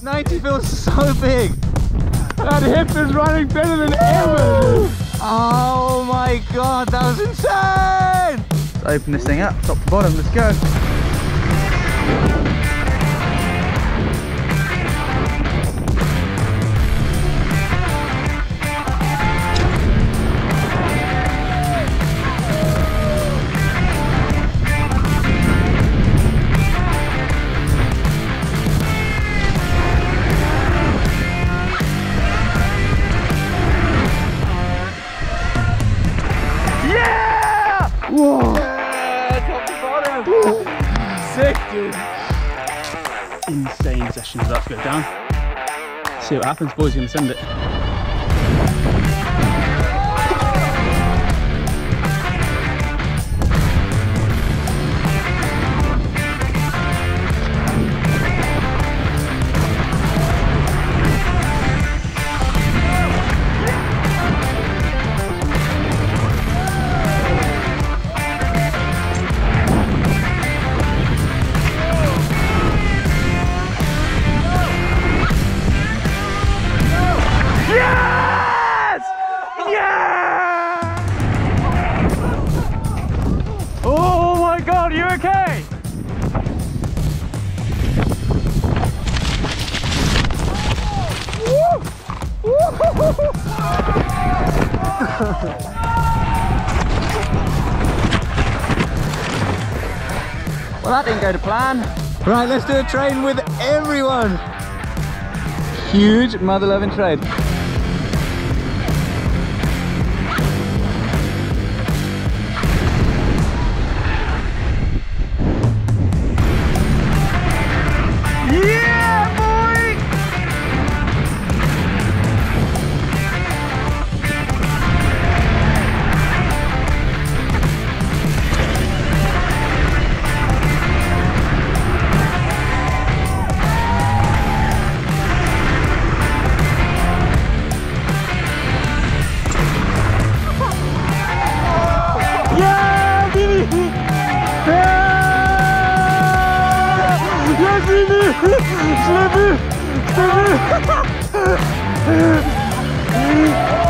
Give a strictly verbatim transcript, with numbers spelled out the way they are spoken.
ninety feels so big. That hip is running better than ever. Oh my god, that was insane! Let's open this thing up, top to bottom, let's go. Whoa! Yeah, top to bottom. Sick, dude. Insane session's about to go down. See what happens, boys. Gonna send it. Well, that didn't go to plan. Right, let's do a train with everyone. Huge mother-loving train. Yeah, boy! Je l'ai vu! Je l'ai vu!